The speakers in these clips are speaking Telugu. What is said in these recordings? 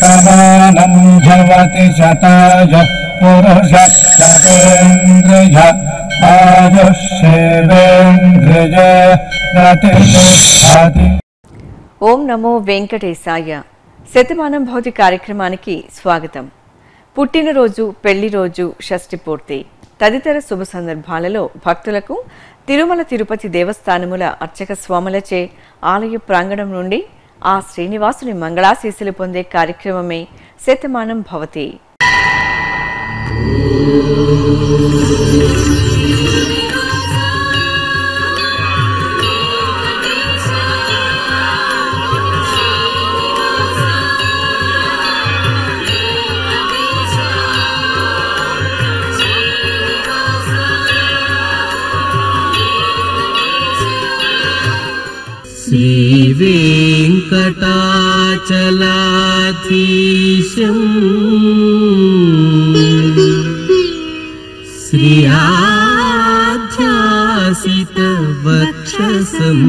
शतमानंभवति शताय पुरुष शतेन्द्रिय आयुष्येवेन्द्रिय प्रतिष्ठति। ఓం నమో వెంకటేశాయ. శతమానంభవతి కార్యక్రమానికి స్వాగతం. పుట్టినరోజు, పెళ్లి రోజు, షష్ఠి పూర్తి తదితర శుభ సందర్భాలలో భక్తులకు తిరుమల తిరుపతి దేవస్థానముల అర్చక స్వాములచే ఆలయ ప్రాంగణం నుండి ఆ శ్రీనివాసుని మంగళాశీస్సులు పొందే కార్యక్రమమే శతమానంభవతి. श्री वेंकटाचलाधीशं श्री आध्यासितवक्षसं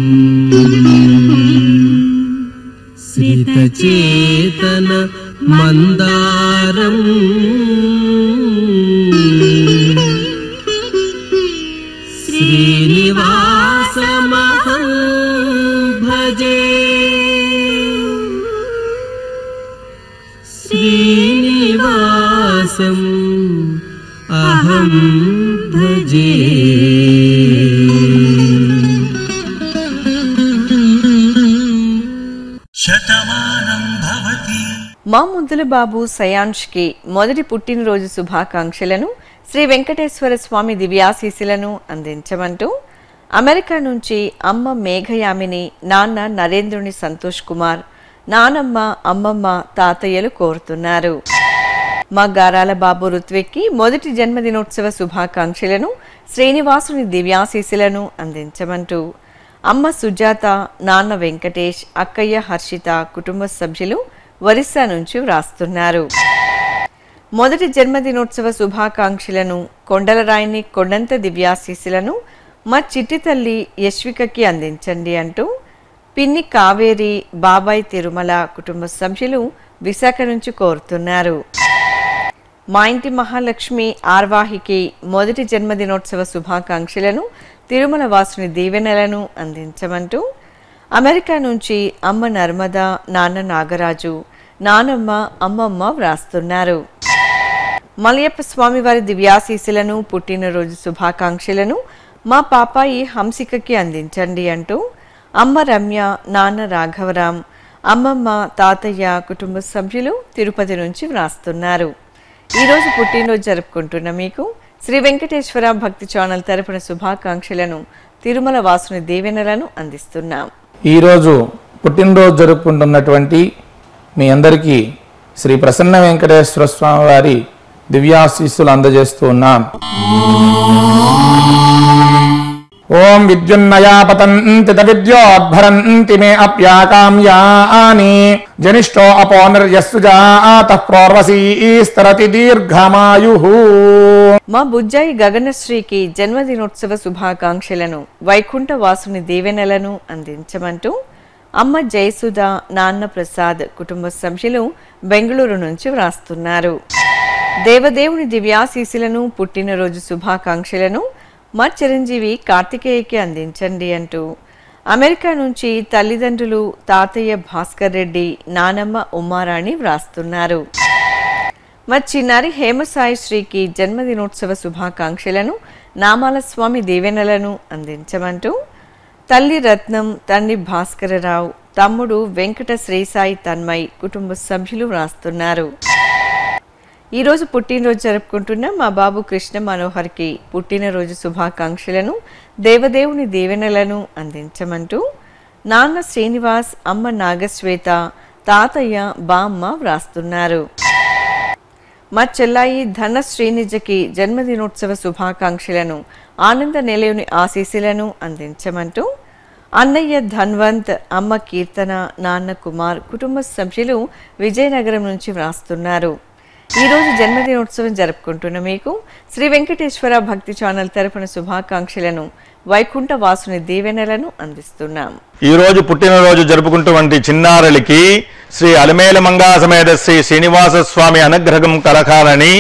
श्रितचेतन मंदारं श्रीनिवासमहं भजे श्रीनिवासम् अहं भजे. మా ముందుల బాబు సయాంష్కి మొదటి పుట్టినరోజు శుభాకాంక్షలను, శ్రీ వెంకటేశ్వర స్వామి దివ్యాశీస్సులను అందించమంటూ అమెరికా నుంచి అమ్మ మేఘయామిని, నాన్న నరేంద్రుని సంతోష్ కుమార్, నానమ్మ, అమ్మమ్మ, తాతయ్యలు కోరుతున్నారు. మా గారాల బాబు రుత్విక్కి మొదటి జన్మదినోత్సవ శుభాకాంక్షలను, శ్రీనివాసుని దివ్యాశీస్సులను అందించమంటూ అమ్మ సుజాత, నాన్న వెంకటేష్, అక్కయ్య హర్షిత కుటుంబ సభ్యులు ఒరిస్సా నుంచి వ్రాస్తున్నారు. మొదటి జన్మదినోత్సవ శుభాకాంక్షలను, కొండలరాయిని కొండంత దివ్యాశీస్సులను మా చిట్టి తల్లి యశ్వికకి అందించండి అంటూ పిన్ని కావేరి, బాబాయ్ తిరుమల కుటుంబ సభ్యులు విశాఖ నుంచి కోరుతున్నారు. మా ఇంటి మహాలక్ష్మి ఆర్వాహికి మొదటి జన్మదినోత్సవ శుభాకాంక్షలను, తిరుమల వాసుని దీవెనలను అందించమంటూ అమెరికా నుంచి అమ్మ నర్మద, నాన్న నాగరాజు, నానమ్మ, అమ్మమ్మ వ్రాస్తున్నారు. మలయప్ప స్వామివారి దివ్యాశీస్సులను, పుట్టినరోజు శుభాకాంక్షలను మా పాపాయి హంసికకి అందించండి అంటూ అమ్మ రమ్య, నాన్న రాఘవరాం, అమ్మమ్మ, తాతయ్య కుటుంబ సభ్యులు తిరుపతి నుంచి వ్రాస్తున్నారు. ఈరోజు పుట్టినరోజు జరుపుకుంటున్న మీకు శ్రీ వెంకటేశ్వర భక్తి ఛానల్ తరపున శుభాకాంక్షలను, తిరుమల వాసుని దీవెనలను అందిస్తున్నాం. ఈరోజు పుట్టినరోజు జరుపుకుంటున్నటువంటి మీ అందరికీ శ్రీ ప్రసన్న వెంకటేశ్వర స్వామి వారి దివ్యాశీస్సులు అందజేస్తూ ఉన్నాం. ఓం విద్యున్నయా పతంతి విద్యోద్భరంతి మే అప్యాకామ్యాని జనిష్టో అపో నిర్యస్సుజాతః ప్రోర్వసీస్తరతి దీర్ఘమాయుః. మా బుజ్జాయి గగనశ్రీకి జన్మదినోత్సవ శుభాకాంక్షలను, వైకుంఠ వాసుని దీవెనలను అందించమంటూ అమ్మ జయసుధ, నాన్న ప్రసాద్ కుటుంబ సభ్యులు బెంగళూరు నుంచి వ్రాస్తున్నారు. దేవదేవుని దివ్యాశీస్సులను, పుట్టినరోజు శుభాకాంక్షలను మా చిరంజీవి కార్తికేయకి అందించండి అంటూ అమెరికా నుంచి తల్లిదండ్రులు తాతయ్య భాస్కర్ రెడ్డి, నానమ్మ ఉమారాణి వ్రాస్తున్నారు. మా చిన్నారి హేమసాయి శ్రీకి జన్మదినోత్సవ శుభాకాంక్షలను, నామాల స్వామి దీవెనలను అందించమంటూ తల్లి రత్నం, తండ్రి భాస్కరరావు, తమ్ముడు వెంకట శ్రీసాయి తన్మయ్ కుటుంబ సభ్యులు వ్రాస్తున్నారు. ఈరోజు పుట్టినరోజు జరుపుకుంటున్న మా బాబు కృష్ణ మనోహర్కి పుట్టినరోజు శుభాకాంక్షలను, దేవదేవుని దీవెనలను అందించమంటూ నాన్న శ్రీనివాస్, అమ్మ నాగశ్వేత, తాతయ్య, బామ్మ వ్రాస్తున్నారు. మా చెల్లాయి ధన శ్రీనిజకి జన్మదినోత్సవ శుభాకాంక్షలను, ఆనంద నిలయుని ఆశీస్సులను అందించమంటూ అన్నయ్య ధన్వంత్, అమ్మ కీర్తన, నాన్న కుమార్ కుటుంబ సభ్యులు విజయనగరం నుంచి వ్రాస్తున్నారు. ఈరోజు జన్మదినోత్సవం జరుపుకుంటున్న మీకు శ్రీ వెంకటేశ్వర భక్తి ఛానల్ తరపున శుభాకాంక్షలను, వైకుంఠ వాసుని దీవెనలను అందిస్తున్నాం. ఈ రోజు పుట్టినరోజు జరుపుకుంటున్న చిన్నారులకి శ్రీ అలమేలు మంగా సమేత శ్రీ శ్రీనివాస స్వామి అనుగ్రహం కలకాలని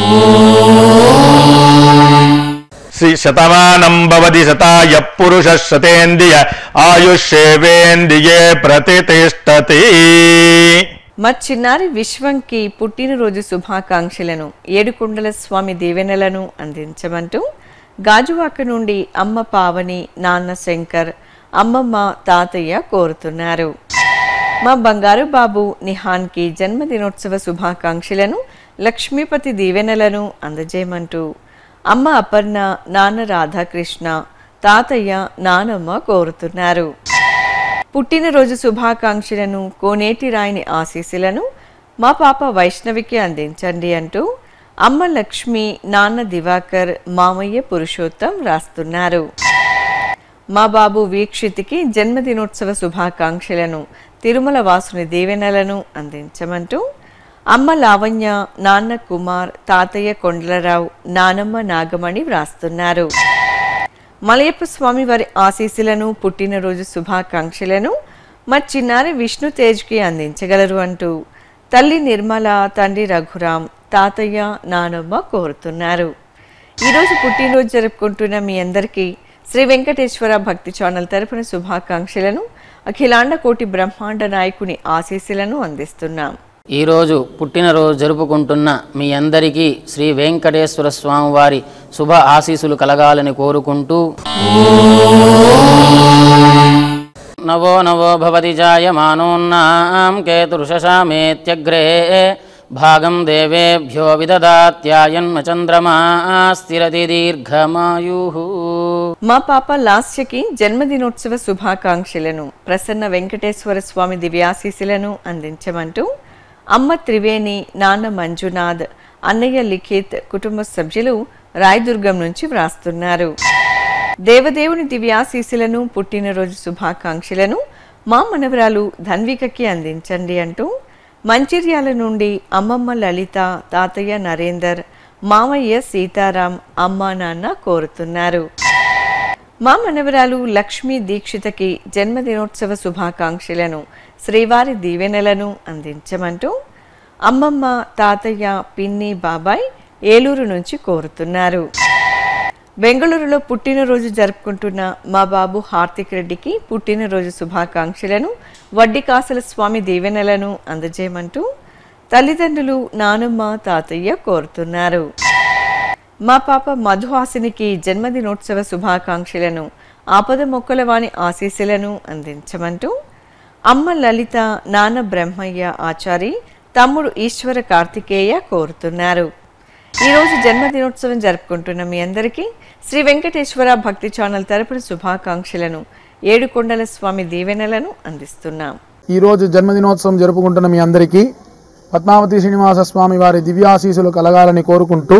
శ్రీ శతమానంభవతి శతాయ పురుష శతేంద్రియ ఆయుష్యేవేంద్రియే ప్రతిష్టతి. మా చిన్నారి విశ్వంకి పుట్టినరోజు శుభాకాంక్షలను ఏడుకొండల స్వామి దీవెనలను అందించమంటూ గాజువాక నుండి అమ్మ పావని, నాన్న శంకర్, అమ్మమ్మ, తాతయ్య కోరుతున్నారు. మా బంగారు బాబు నిహాన్కి జన్మదినోత్సవ శుభాకాంక్షలను లక్ష్మీపతి దీవెనలను అందజేయమంటూ అమ్మ అపర్ణ, నాన్న రాధాకృష్ణ, తాతయ్య, నానమ్మ కోరుతున్నారు. పుట్టినరోజు శుభాకాంక్షలను కోనేటి రాయిని ఆశీస్సులను మా పాప వైష్ణవికి అందించండి అంటూ అమ్మ లక్ష్మి, నాన్న దివాకర్, మామయ్య పురుషోత్తం రాస్తున్నారు. మా బాబు వీక్షిత్కి జన్మదినోత్సవ శుభాకాంక్షలను తిరుమల వాసుని దీవెనలను అందించమంటూ అమ్మ లావణ్య, నాన్న కుమార్, తాతయ్య కొండలరావు, నానమ్మ నాగమణి వ్రాస్తున్నారు. మలయప్ప స్వామి వారి ఆశీస్సులను పుట్టినరోజు శుభాకాంక్షలను మా చిన్నారి విష్ణు తేజ్కి అందించగలరు అంటూ తల్లి నిర్మల, తండ్రి రఘురాం, తాతయ్య, నానమ్మ కోరుతున్నారు. ఈరోజు పుట్టినరోజు జరుపుకుంటున్న మీ అందరికీ శ్రీ వెంకటేశ్వర భక్తి ఛానల్ తరపున శుభాకాంక్షలను అఖిలాండ కోటి బ్రహ్మాండ నాయకుని ఆశీస్సులను అందిస్తున్నాం. ఈరోజు పుట్టినరోజు జరుపుకుంటున్న మీ అందరికీ శ్రీ వెంకటేశ్వర స్వామి వారి శుభ ఆశీస్సులు కలగాలని కోరుకుంటూ నవో నవో భవతి జాయమానోన్నాం కేతుర్షశామేత్యగ్రే భాగం దేవేభ్యో విదదాత్యాయన్మ చంద్రమా స్థిరతి దీర్ఘమాయుః. మా పాప లాస్యకి జన్మదినోత్సవ శుభాకాంక్షలను ప్రసన్న వెంకటేశ్వర స్వామి దివ్యాశీస్సులను అందించమంటూ అమ్మ త్రివేణి, నాన్న మంజునాథ్, అన్నయ్య లిఖిత్ కుటుంబ సభ్యులు రాయదుర్గం నుంచి వ్రాస్తున్నారు. దేవదేవుని దివ్యాశీస్సులను పుట్టినరోజు శుభాకాంక్షలను మా మనవరాలు ధన్వికకి అందించండి అంటూ మంచిర్యాల నుండి అమ్మమ్మ లలిత, తాతయ్య నరేందర్, మామయ్య సీతారాం, అమ్మా నాన్న కోరుతున్నారు. మా మనవరాలు లక్ష్మీ దీక్షితకి జన్మదినోత్సవ శుభాకాంక్షలను శ్రీవారి దీవెనలను అందించమంటూ అమ్మమ్మ, తాతయ్య, పిన్ని, బాబాయ్ ఏలూరు నుంచి కోరుతున్నారు. బెంగళూరులో పుట్టినరోజు జరుపుకుంటున్న మా బాబు హార్దిక్ రెడ్డికి పుట్టినరోజు శుభాకాంక్షలను వడ్డికాసల స్వామి దీవెనలను అందజేయమంటూ తల్లిదండ్రులు, నానమ్మ, తాతయ్య కోరుతున్నారు. మా పాప మధుహాసినికి జన్మదినోత్సవ శుభాకాంక్షలను ఆపద మొక్కలవాణి ఆశీస్సులను అందించమంటూ అమ్మ లలిత, నాన్న బ్రహ్మయ్య ఆచారి, తమ్ముడు ఈశ్వర కార్తికేయ కోరుతున్నారు. ఈరోజు జన్మదినోత్సవం జరుపుకుంటున్న మీ అందరికీ శ్రీ వెంకటేశ్వర భక్తి ఛానల్ తరపున శుభాకాంక్షలను ఏడుకొండల స్వామి దీవెనలను అందిస్తున్నాం. ఈరోజు జన్మదినోత్సవం జరుపుకుంటున్న మీ అందరికీ పద్మావతి శ్రీనివాస స్వామి వారి దివ్యాశీసులు కలగాలని కోరుకుంటూ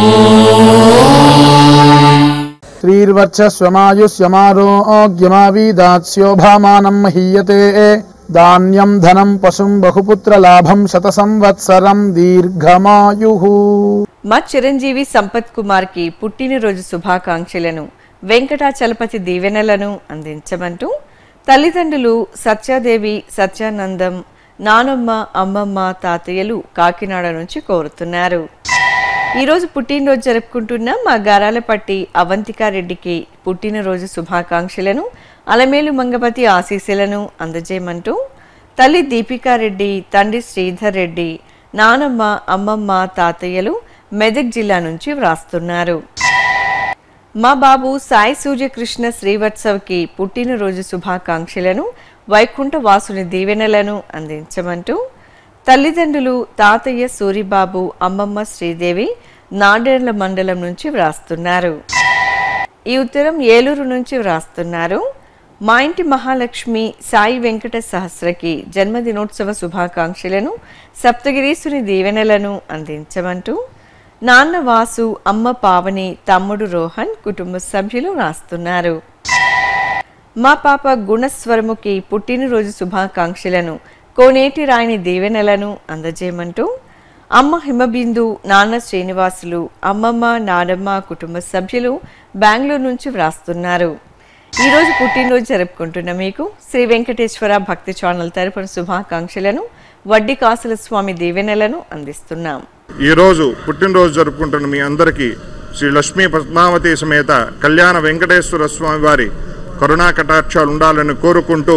శ్రీర్వర్చస్వమాయుష్యమారోగ్యమావీదాస్యోభామానం మహీయతే ధాన్యం ధనం పశుం బహుపుత్ర లాభం శత సంవత్సరం దీర్ఘమాయుః. మా చిరంజీవి సంపత్ కుమార్ కి పుట్టినరోజు శుభాకాంక్షలను వెంకటాచలపతి దీవెనలను అందించమంటూ తల్లిదండ్రులు సత్యాదేవి, సత్యానందం, నానమ్మ, అమ్మమ్మ, తాతయ్యలు కాకినాడ నుంచి కోరుతున్నారు. ఈరోజు పుట్టినరోజు జరుపుకుంటున్న మా గారాలపట్టి అవంతికారెడ్డికి పుట్టినరోజు శుభాకాంక్షలను అలమేలు మంగపతి ఆశీస్సులను అందజేయమంటూ తల్లి దీపికారెడ్డి, తండ్రి శ్రీధర్ రెడ్డి, నానమ్మ, అమ్మమ్మ, తాతయ్యలు మెదక్ జిల్లా నుంచి వ్రాస్తున్నారు. మా బాబు సాయి సూర్యకృష్ణ శ్రీవత్సవ్కి పుట్టినరోజు శుభాకాంక్షలను వైకుంఠ వాసుని దీవెనలను అందించమంటూ తల్లిదండ్రులు తాతయ్య సూరిబాబు, అమ్మమ్మ శ్రీదేవి నాడేళ్ల మండలం నుంచి వ్రాస్తున్నారు. ఈ ఉత్తరం ఏలూరు నుంచి వ్రాస్తున్నారు. మా ఇంటి మహాలక్ష్మి సాయి వెంకట సహస్రకి జన్మదినోత్సవ శుభాకాంక్షలను సప్తగిరీసుని దీవెనలను అందించమంటూ నాన్న వాసు, అమ్మ పావని, తమ్ముడు రోహన్ కుటుంబ సభ్యులు రాస్తున్నారు. మా పాప గుణస్వరముకి పుట్టినరోజు శుభాకాంక్షలను కోనేటి రాయిని దీవెనలను అందజేయమంటూ అమ్మ హిమబిందు, నాన్న శ్రీనివాసులు, అమ్మమ్మ, నానమ్మ కుటుంబ సభ్యులు బెంగళూరు నుంచి వ్రాస్తున్నారు. ఈరోజు పుట్టినరోజు జరుపుకుంటున్న మీకు శ్రీ వెంకటేశ్వర భక్తి ఛానల్ తరపున శుభాకాంక్షలను, వడ్డీ కాసుల స్వామి దీవెనలను అందిస్తున్నాం. ఈరోజు పుట్టినరోజు జరుపుకుంటున్న మీ అందరికీ శ్రీ లక్ష్మీ పద్మావతి సమేత కళ్యాణ వెంకటేశ్వర స్వామి వారి కరుణా కటాక్షాలు ఉండాలని కోరుకుంటూ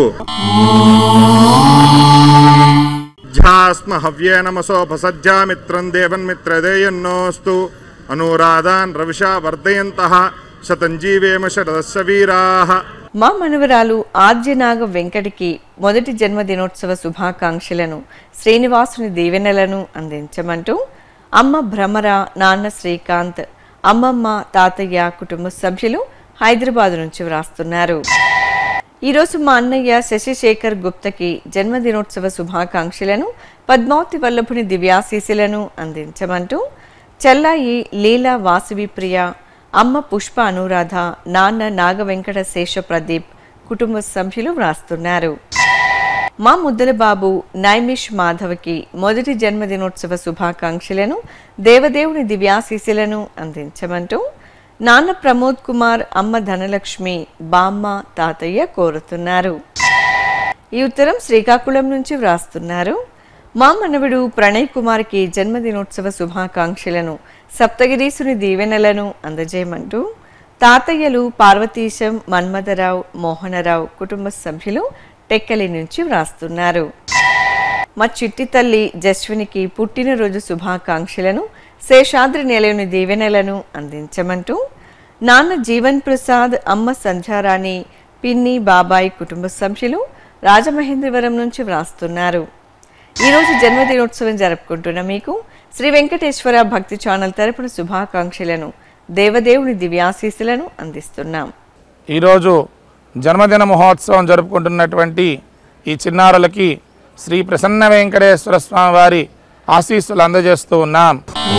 ధ్యాస్మ హవ్యే నమసోపసజ్జామిత్రం దేవన్మిత్రదేయన్నోస్తు అనురాధాన్ రవిషా వర్ధయంతః శతంజీవేమ శరదస్య వీరాః. మా మనవరాలు ఆద్యనాగ వెంకటికి మొదటి జన్మదినోత్సవ శుభాకాంక్షలను, శ్రీనివాసుని దీవెనలను అందించమంటూ అమ్మ భ్రమర, నాన్న శ్రీకాంత్, అమ్మమ్మ, తాతయ్య కుటుంబ సభ్యులు హైదరాబాద్ నుంచి వ్రాస్తున్నారు. ఈరోజు మా అన్నయ్య శశిశేఖర్ గుప్తకి జన్మదినోత్సవ శుభాకాంక్షలను, పద్మావతి వల్లభుని దివ్యాశీస్సులను అందించమంటూ చెల్లాయి లీలా వాసవి ప్రియ, అమ్మ పుష్ప అనురాధ, నాన్న నాగవెంకట శేష ప్రదీప్ కుటుంబ సభ్యులు వ్రాస్తున్నారు. మా ముద్దల బాబు నైమిష్ మాధవ్కి మొదటి జన్మదినోత్సవ శుభాకాంక్షలను, దేవదేవుని దివ్యాశీస్సులను అందించమంటూ నాన్న ప్రమోద్ కుమార్, అమ్మ ధనలక్ష్మి, బామ్మ, తాతయ్య కోరుతున్నారు. ఈ ఉత్తరం శ్రీకాకుళం నుంచి వ్రాస్తున్నారు. మా మనవడు ప్రణయ్ కుమార్కి జన్మదినోత్సవ శుభాకాంక్షలను, సప్తగిరీసుని దీవెనలను అందజేయమంటూ తాతయ్యలు పార్వతీశం, మన్మథరావు, మోహనరావు కుటుంబ సభ్యులు టెక్కలి నుంచి వ్రాస్తున్నారు. మా చిట్టి తల్లి జస్వినికి పుట్టినరోజు శుభాకాంక్షలను, శేషాద్రి నిలయుని దీవెనలను అందించమంటూ నాన్న జీవన్ ప్రసాద్, అమ్మ సంధ్యారాణి, పిన్ని, బాబాయ్ కుటుంబ సభ్యులు రాజమహేంద్రవరం నుంచి వ్రాస్తున్నారు. ఈరోజు జన్మదినోత్సవం జరుపుకుంటున్న మీకు శ్రీ వెంకటేశ్వర భక్తి ఛానల్ తరపున శుభాకాంక్షలను, దేవదేవుని దివ్యాశీస్సులను అందిస్తున్నాం. ఈరోజు జన్మదిన మహోత్సవం జరుపుకుంటున్నటువంటి ఈ చిన్నారులకి శ్రీ ప్రసన్న వెంకటేశ్వర స్వామి వారి ఆశీస్సులు అందజేస్తూ ఉన్నాం.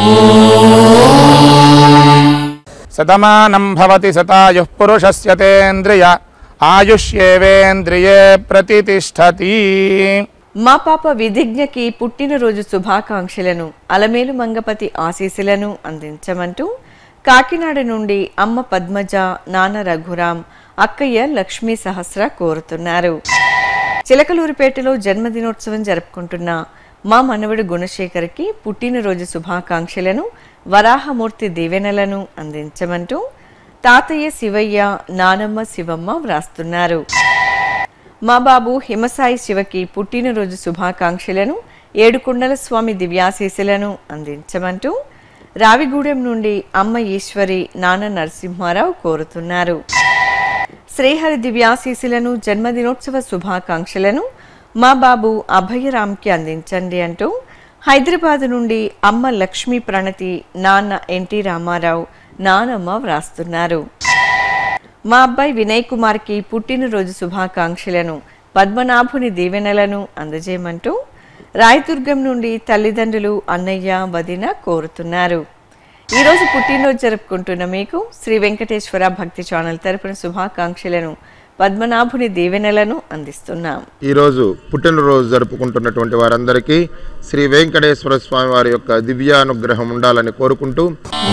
శతమానంభవతి శతాయుః పురుషస్య తేంద్రియ ఆయుష్యేవేంద్రియే ప్రతిష్ఠతి. మా పాప విధిజ్ఞకి పుట్టినరోజు శుభాకాంక్షలను, అలమేలు మంగపతి ఆశీస్సులను అందించమంటూ కాకినాడ నుండి అమ్మ పద్మజ, నాన్న రఘురాం, అక్కయ్య లక్ష్మీ సహస్ర కోరుతున్నారు. చిలకలూరిపేటలో జన్మదినోత్సవం జరుపుకుంటున్న మా మనవడు గుణశేఖర్కి పుట్టినరోజు శుభాకాంక్షలను, వరాహమూర్తి దీవెనలను అందించమంటూ తాతయ్య శివయ్య, నానమ్మ శివమ్మ వ్రాస్తున్నారు. మా బాబు హిమసాయి శివకి పుట్టినరోజు శుభాకాంక్షలను, ఏడుకొండల స్వామి దివ్యాశీస్సులను అందించమంటూ రావిగూడెం నుండి అమ్మ ఈశ్వరి, నాన్న నరసింహారావు కోరుతున్నారు. శ్రీహరి దివ్యాశీస్సులను, జన్మదినోత్సవ శుభాకాంక్షలను మా బాబు అభయరామ్కి అందించండి అంటూ హైదరాబాద్ నుండి అమ్మ లక్ష్మీ ప్రణతి, నాన్న ఎన్టీ రామారావు, నానమ్మ వ్రాస్తున్నారు. మా అబ్బాయి వినయ్ కుమార్కి పుట్టినరోజు శుభాకాంక్షలను, పద్మనాభుని దీవెనలను అందజేయమంటూ రాయదుర్గం నుండి తల్లిదండ్రులు, అన్నయ్య, వదిన కోరుతున్నారు. ఈరోజు పుట్టినరోజు జరుపుకుంటున్న మీకు శ్రీ వెంకటేశ్వర భక్తి ఛానల్ తరపున శుభాకాంక్షలను, పద్మనాభుని దీవెనలను అందిస్తున్నాం. ఈరోజు పుట్టినరోజు జరుపుకుంటున్నటువంటి వారందరికీ శ్రీ వెంకటేశ్వర స్వామి వారి యొక్క దివ్యానుగ్రహం ఉండాలని కోరుకుంటూ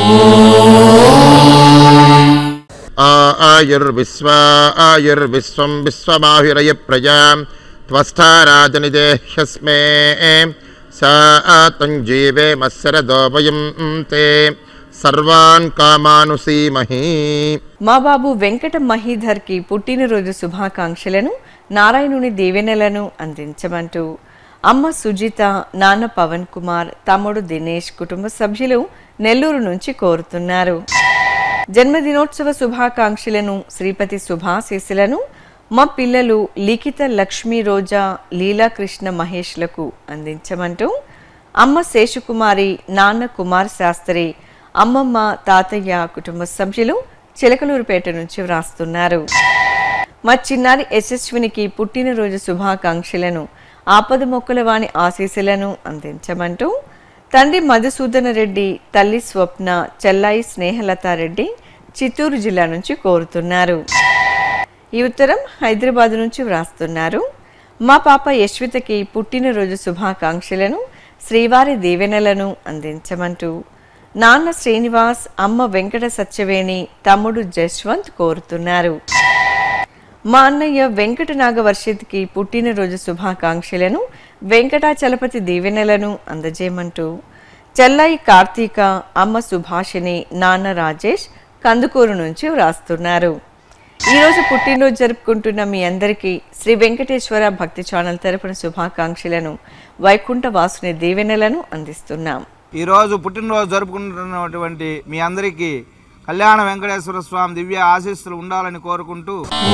ఆయుర్విశ్వం విశ్వమాహిరయ ప్రజా త్వస్థారాజనిదేహ్యస్మే సాతంజీవే మత్సరదోపయం తే సర్వాన్ కామానుసీమహి. మా బాబు వెంకట మహీధర్కి పుట్టినరోజు శుభాకాంక్షలను, నారాయణుని దీవెనలను అందించమంటూ అమ్మ సుజిత, నాన్న పవన్ కుమార్, తమ్ముడు దినేష్ కుటుంబ సభ్యులు నెల్లూరు నుంచి కోరుతున్నారు. జన్మదినోత్సవ శుభాకాంక్షలను, శ్రీపతి శుభాశీస్సులను మా పిల్లలు లిఖిత, లక్ష్మీ, రోజా, లీలాకృష్ణ మహేష్లకు అందించమంటూ అమ్మ శేషుకుమారి, నాన్న కుమార్ శాస్త్రి, అమ్మమ్మ, తాతయ్య కుటుంబ సభ్యులు చిలకలూరుపేట నుంచి వ్రాస్తున్నారు. మా చిన్నారి యశస్వినికి పుట్టినరోజు శుభాకాంక్షలను, ఆపద మొక్కల వాణి ఆశీస్సులను అందించమంటూ తండ్రి మధుసూదన రెడ్డి, తల్లి స్వప్న, చెల్లాయి స్నేహలతారెడ్డి చిత్తూరు జిల్లా నుంచి కోరుతున్నారు. ఈ ఉత్తరం హైదరాబాద్ నుంచి వ్రాస్తున్నారు. మా పాప యశ్వితకి పుట్టినరోజు శుభాకాంక్షలను, శ్రీవారి దీవెనలను అందించమంటూ నాన్న శ్రీనివాస్, అమ్మ వెంకట సత్యవేణి, తమ్ముడు జశ్వంత్ కోరుతున్నారు. మా అన్నయ్య వెంకట నాగవర్షిత్కి పుట్టినరోజు శుభాకాంక్షలను, వెంకటాచలపతి దీవెనలను అందజేయమంటూ చెల్లాయి కార్తీక, అమ్మ సుభాషిణి, నాన్న రాజేష్ కందుకూరు నుంచి వ్రాస్తున్నారు. ఈరోజు పుట్టినరోజు జరుపుకుంటున్న మీ అందరికీ శ్రీ వెంకటేశ్వర భక్తి ఛానల్ తరపున శుభాకాంక్షలను, వైకుంఠ వాసుని దీవెనలను అందిస్తున్నాం. ఈరోజు పుట్టినరోజు జరుపుకుంటున్నటువంటి మీ అందరికీ కళ్యాణ వెంకటేశ్వర స్వామి దివ్య ఆశీస్సులు ఉండాలని కోరుకుంటూ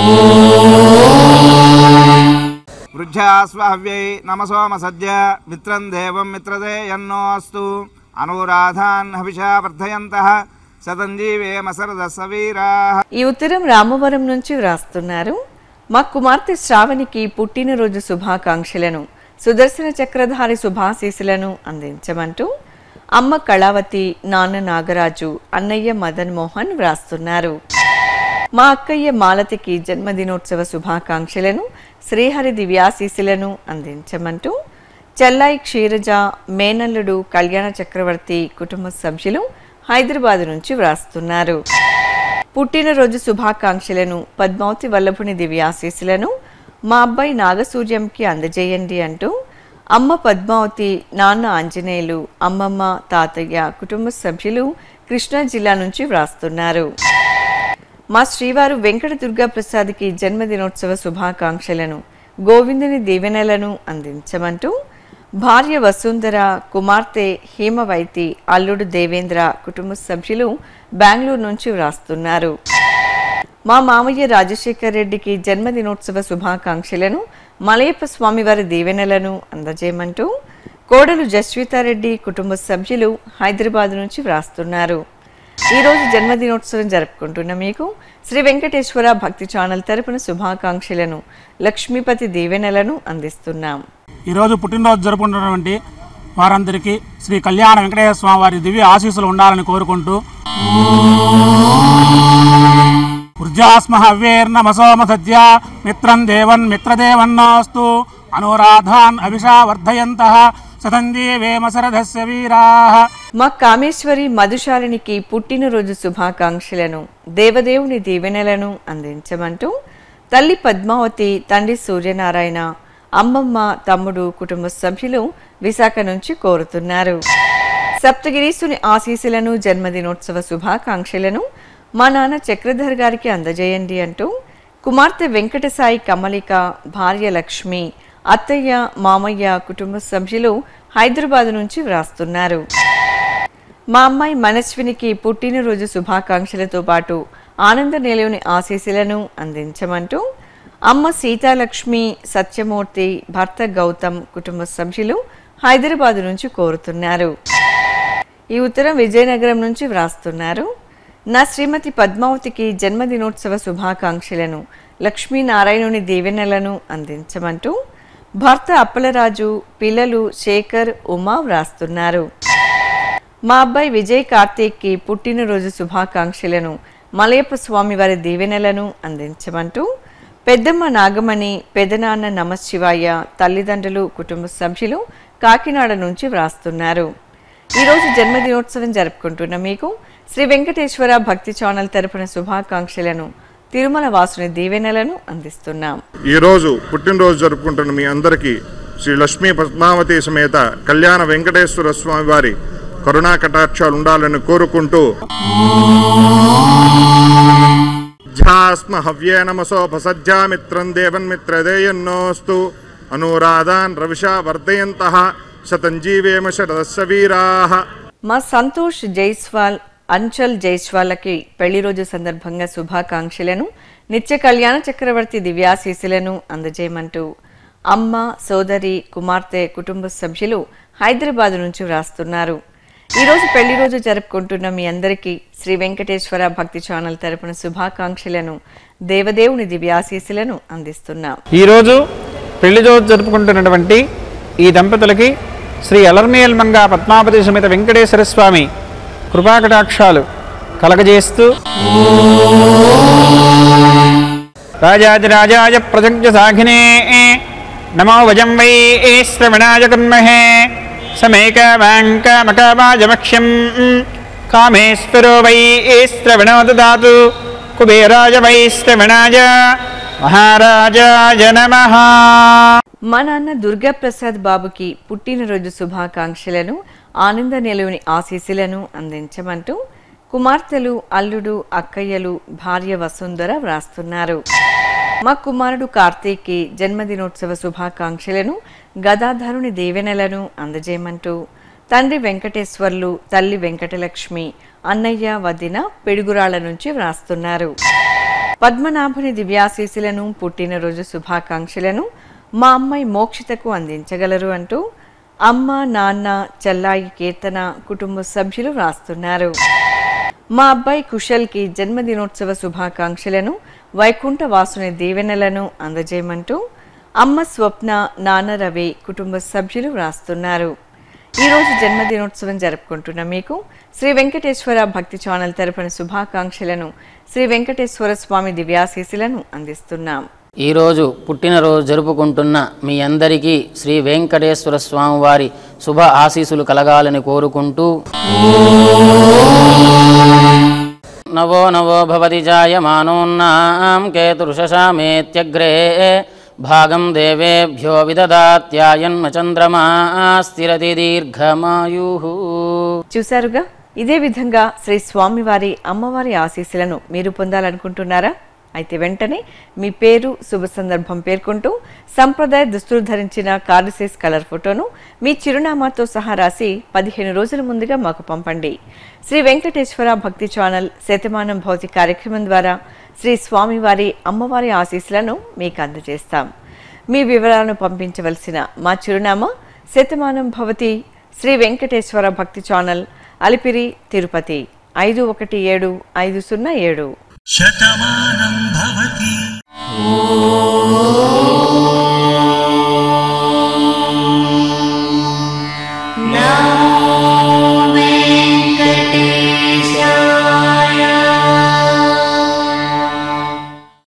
వృద్ధ్యాస్వావ్యై నమసోమ సద్య మిత్రం దేవం మిత్రదే యన్నోస్తు అనురాధాన్ హవిషా వర్ధయంతః శతంజీవేమ సరదసవీరాః. ఈ ఉత్తరం రామవరం నుంచి వ్రాస్తున్నారు. మా కుమార్తె శ్రావణికి పుట్టినరోజు శుభాకాంక్షలను, సుదర్శన చక్రధారి శుభాశీసులను అందించమంటూ అమ్మ కళావతి, నాన్న నాగరాజు, అన్నయ్య మదన్ మోహన్ వ్రాస్తున్నారు. మా అక్కయ్య మాలతికి జన్మదినోత్సవ శుభాకాంక్షలను, శ్రీహరి దివ్యాశీసులను అందించమంటూ చెల్లాయి క్షీరజ, మేనల్లుడు కళ్యాణ చక్రవర్తి కుటుంబ సభ్యులు హైదరాబాద్ నుంచి వ్రాస్తున్నారు. పుట్టినరోజు శుభాకాంక్షలను, పద్మావతి వల్లభుని దివ్యాశీసులను మా అబ్బాయి నాగసూర్యంకి అందజేయండి అంటూ అమ్మ పద్మావతి, నాన్న ఆంజనేయులు, అమ్మమ్మ, తాతయ్య కుటుంబ సభ్యులు కృష్ణా జిల్లా నుంచి వ్రాస్తున్నారు. మా శ్రీవారు వెంకట దుర్గా ప్రసాద్కి జన్మదినోత్సవ శుభాకాంక్షలను, గోవిందుని దీవెనలను అందించమంటూ భార్య వసుంధర, కుమార్తె హేమవైతి, అల్లుడు దేవేంద్ర కుటుంబ సభ్యులు బెంగళూరు నుంచి వ్రాస్తున్నారు. మా మామయ్య రాజశేఖర్ రెడ్డికి జన్మదినోత్సవ శుభాకాంక్షలను, మలయప్ప స్వామివారి దీవెనలను అందజేయమంటూ కోడలు జస్వితారెడ్డి కుటుంబ సభ్యులు హైదరాబాద్ నుంచి వ్రాస్తున్నారు. ఈరోజు జన్మదినోత్సవం జరుపుకుంటున్న మీకు శ్రీ వెంకటేశ్వర భక్తి ఛానల్ తరపున శుభాకాంక్షలను, లక్ష్మీపతి దీవెనలను అందిస్తున్నాం. ఈరోజు పుట్టినరోజు జరుపుకుంటున్నటువంటి వారందరికీ శ్రీ కళ్యాణ వెంకటేశ్వర స్వామి వారి దివ్య ఆశీస్సులు ఉండాలని కోరుకుంటూ ఊర్జాస్మహవ్యేర్నమసోమ సద్య మిత్రం దేవన్ మిత్రదేవన్నోస్తు అనురాధాన్ అభిషా వర్ధయంతః శతంజీవేమ సరదస్య వీరాః. మా కామేశ్వరి మధుశాలినికి పుట్టినరోజు శుభాకాంక్షలను, దేవదేవుని దీవెనలను అందించమంటూ తల్లి పద్మావతి, తండ్రి సూర్యనారాయణ, అమ్మమ్మ, తమ్ముడు కుటుంబ సభ్యులు విశాఖ నుంచి కోరుతున్నారు. సప్తగిరీసుని ఆశీస్సులను, జన్మదినోత్సవ శుభాకాంక్షలను మా నాన్న చక్రధర్ గారికి అందజేయండి అంటూ కుమార్తె వెంకటసాయి కమలిక, భార్య లక్ష్మి, అత్తయ్య, మామయ్య కుటుంబ సభ్యులు హైదరాబాద్ నుంచి వ్రాస్తున్నారు. మా అమ్మాయి మనస్వినికి పుట్టినరోజు శుభాకాంక్షలతో పాటు ఆనంద నిలయుని ఆశీస్సులను అందించమంటూ అమ్మ సీతాలక్ష్మి, సత్యమూర్తి, భర్త గౌతమ్ కుటుంబ సభ్యులు హైదరాబాద్ నుంచి కోరుతున్నారు. ఈ ఉత్తరం విజయనగరం నుంచి వ్రాస్తున్నారు. నా శ్రీమతి పద్మావతికి జన్మదినోత్సవ శుభాకాంక్షలను, లక్ష్మీనారాయణుని దీవెనలను అందించమంటూ భర్త అప్పలరాజు, పిల్లలు శేఖర్, ఉమా వ్రాస్తున్నారు. మా అబ్బాయి విజయ్ కార్తీక్కి పుట్టినరోజు శుభాకాంక్షలను, మలయప్ప స్వామి వారి దీవెనలను అందించమంటూ పెద్దమ్మ నాగమణి, పెదనాన్న నమశివాయ, తల్లిదండ్రులు కుటుంబ సభ్యులు కాకినాడ నుంచి వ్రాస్తున్నారు. ఈరోజు జన్మదినోత్సవం జరుపుకుంటున్న మీకు శ్రీ వెంకటేశ్వర భక్తి ఛానల్ తరపున శుభాకాంక్షలను, తిరుమల వాసుని దీవెనలను అందిస్తున్నాం. ఈరోజు పుట్టినరోజు జరుపుకుంటున్న మీ అందరికీ శ్రీ లక్ష్మీ పద్మావతి సమేత కళ్యాణ వెంకటేశ్వర స్వామి వారి కరుణా కటాక్షాలు ఉండాలని కోరుకుంటూ ఝాస్మ హవ్యే నమసోపసజ్జా మిత్రం దేవన్ మిత్రదేయన్నోస్తు అనురాధాన్ రవిషా వర్ధయంతః శతంజీవేమ శరదస్య వీరాః. మా సంతోష్ జైస్వాల్, అంచల్ జైస్వాల్లకి పెళ్లి రోజు సందర్భంగా శుభాకాంక్షలను, నిత్య కళ్యాణ చక్రవర్తి దివ్యాశీసులను అందజేయమంటూ అమ్మ, సోదరి, కుమార్తె కుటుంబ సభ్యులు హైదరాబాద్ నుంచి వ్రాస్తున్నారు. ఈరోజు పెళ్లి రోజు జరుపుకుంటున్న మీ అందరికీ శ్రీ వెంకటేశ్వర భక్తి ఛానల్ తరపున శుభాకాంక్షలను, దేవదేవుని దివ్యాశీసులను అందిస్తున్నాం. ఈరోజు పెళ్లి రోజు జరుపుకుంటున్నటువంటి ఈ దంపతులకి శ్రీ అలర్మేల్ మంగా పద్మావతి సమేత వెంకటేశ్వర స్వామి కృపాకటాక్షాలు కలగజేస్తూ రాజాజరాజాయ ప్రజజ్ఞ సాఘినే నమో వజం వై శ్రవణాయ కన్మహే సమేకమాంకమకవాజమక్ష్యం కామేశ్వరో వై శ్రవణో దదాతు కుబేరాజ వై శ్రవణాయ మహారాజాయ నమః. మా నాన్న దుర్గాప్రసాద్ బాబుకి పుట్టినరోజు శుభాకాంక్షలను ఆనంద నిలువుని ఆశీస్సులను అందించమంటూ కుమార్తెలు, అల్లుడు, అక్కయ్యలు, భార్య వసుంధర వ్రాస్తున్నారు. మా కుమారుడు కార్తీక్కి జన్మదినోత్సవ శుభాకాంక్షలను, గదాధరుని దీవెనలను అందజేయమంటూ తండ్రి వెంకటేశ్వర్లు, తల్లి వెంకటలక్ష్మి, అన్నయ్య, వదిన పిడుగురాళ్ల నుంచి వ్రాస్తున్నారు. పద్మనాభుని దివ్యాశీస్సులను, పుట్టినరోజు శుభాకాంక్షలను మా అమ్మాయి మోక్షితకు అందించగలరు అంటూ అమ్మ, నాన్న, చెల్లాయి కీర్తన కుటుంబ సభ్యులు వ్రాస్తున్నారు. మా అబ్బాయి కుశల్కి జన్మదినోత్సవ శుభాకాంక్షలను, వైకుంఠ వాసుని దీవెనలను అందజేయమంటూ అమ్మ స్వప్న, నాన్న రవి కుటుంబ సభ్యులు వ్రాస్తున్నారు. ఈరోజు జన్మదినోత్సవం జరుపుకుంటున్న మీకు శ్రీ వెంకటేశ్వర భక్తి ఛానల్ తరపున శుభాకాంక్షలను, శ్రీ వెంకటేశ్వర స్వామి దివ్యాశీస్సులను అందిస్తున్నాం. ఈరోజు పుట్టినరోజు జరుపుకుంటున్న మీ అందరికీ శ్రీ వెంకటేశ్వర స్వామి వారి శుభ ఆశీస్సులు కలగాలని కోరుకుంటూ నవో నవో భవతి జాయమానోన్నాం కేతుర్షశామేత్యగ్రే భాగం దేవేభ్యో విదదాత్యాయన్మ చంద్రమా స్థిరతి దీర్ఘమాయుః. చూశారుగా, ఇదే విధంగా శ్రీ స్వామివారి, అమ్మవారి ఆశీస్సులను మీరు పొందాలనుకుంటున్నారా? అయితే వెంటనే మీ పేరు, శుభ సందర్భం పేర్కొంటూ సంప్రదాయ దుస్తులు ధరించిన కార్డు సైజ్ కలర్ ఫోటోను మీ చిరునామాతో సహా రాసి 15 రోజుల ముందుగా మాకు పంపండి. శ్రీ వెంకటేశ్వర భక్తి ఛానల్ శతమానంభవతి కార్యక్రమం ద్వారా శ్రీ స్వామివారి, అమ్మవారి ఆశీస్సులను మీకు అందజేస్తాం. మీ వివరాలను పంపించవలసిన మా చిరునామా శతమానంభవతి, శ్రీ వెంకటేశ్వర భక్తి ఛానల్, అలిపిరి, తిరుపతి 517507. శతమానం భవతి.